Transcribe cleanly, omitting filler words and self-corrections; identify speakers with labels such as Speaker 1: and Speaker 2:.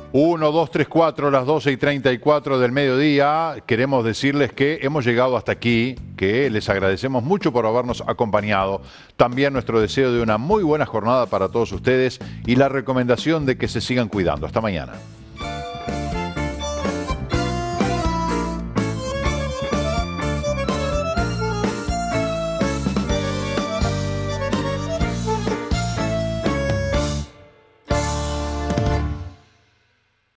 Speaker 1: 1, 2, 3, 4, las 12:34 del mediodía. Queremos decirles que hemos llegado hasta aquí, que les agradecemos mucho por habernos acompañado. También nuestro deseo de una muy buena jornada para todos ustedes y la recomendación de que se sigan cuidando. Hasta mañana.